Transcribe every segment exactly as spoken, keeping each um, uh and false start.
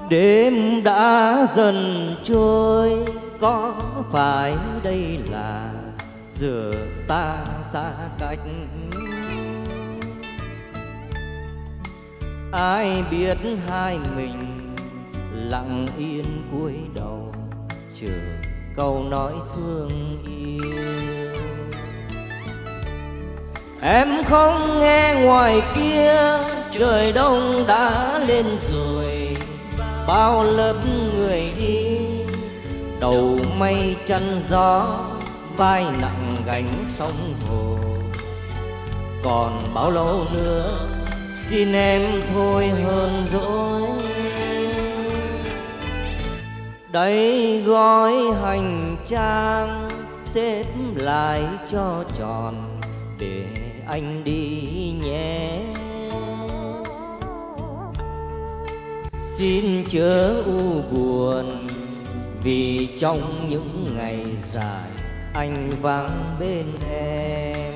Đêm đã dần trôi, có phải đây là giờ ta xa cách? Ai biết hai mình lặng yên cúi đầu chờ câu nói thương yêu. Em không nghe ngoài kia trời đông đã lên rồi, bao lớp người đi đầu mây chân gió, vai nặng gánh sông hồ. Còn bao lâu nữa xin em thôi hơn dỗi. Đây gói hành trang xếp lại cho tròn để anh đi nhé. Xin chớ u buồn vì trong những ngày dài anh vắng bên em.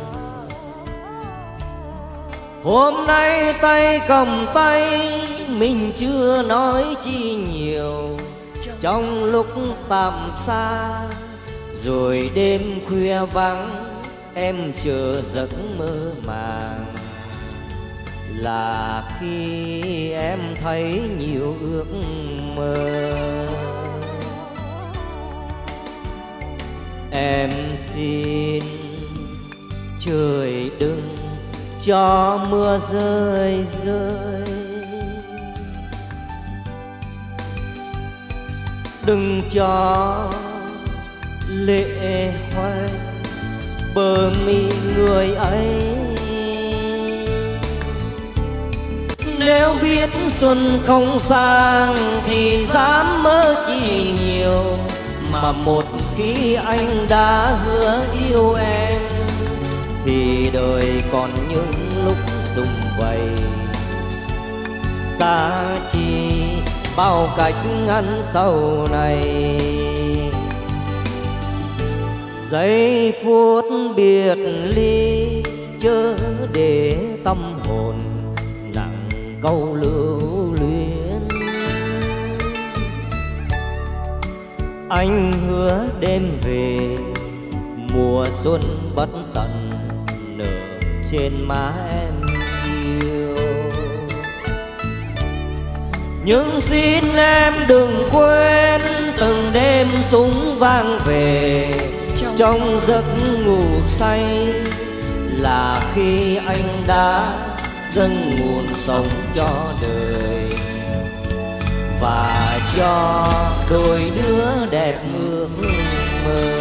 Hôm nay tay cầm tay mình chưa nói chi nhiều, trong lúc tạm xa rồi đêm khuya vắng em chờ giấc mơ màng. Là khi em thấy nhiều ước mơ. Em xin trời đừng cho mưa rơi rơi, đừng cho lệ hoen bờ mi người ấy. Nếu biết xuân không sang thì dám mơ chi nhiều, mà một khi anh đã hứa yêu em thì đời còn những lúc sum vầy. Xa chi bao cách ngăn sau này, giây phút biệt ly chớ để tâm hồn nặng câu lưu luyến. Anh hứa đêm về mùa xuân bất tận nở trên má em yêu. Nhưng xin em đừng quên từng đêm súng vang về trong giấc ngủ say, là khi anh đã dâng nguồn sống cho đời và cho đôi đứa đẹp ước mơ.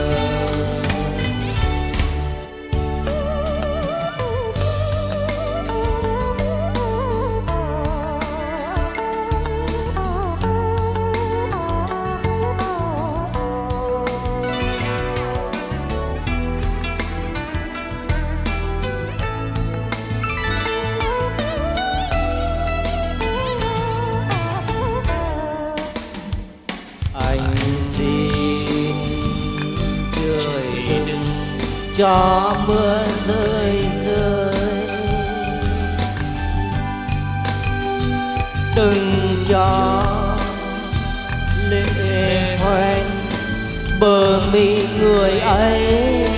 Cho mưa rơi rơi, đừng cho lệ hoen bờ mi người ấy.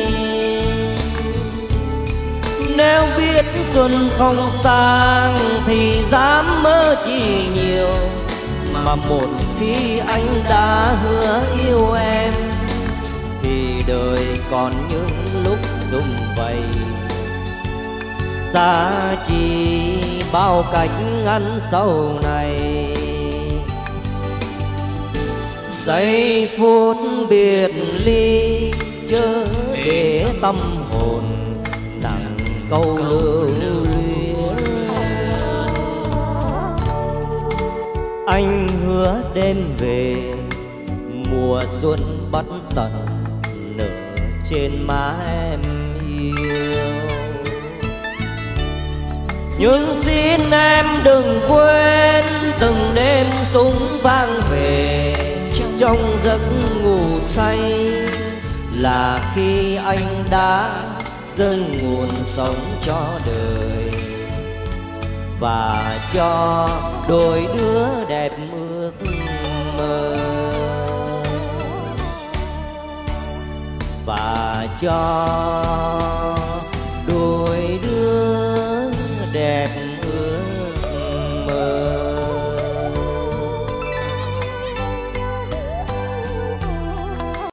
Nếu biết xuân không sang thì dám mơ chi nhiều, mà một khi anh đã hứa yêu em thì đời còn những lúc sum vầy. Xa chi bao cách ngăn sau này, giây phút biệt ly chớ để tâm hồn nặng câu lưu luyến. Anh hứa đêm về mùa xuân bất tận nở trên má em yêu. Nhưng xin em đừng quên từng đêm súng vang về trong giấc ngủ say, là khi anh đã dâng nguồn sống cho đời và cho đôi đứa đẹp mà cho.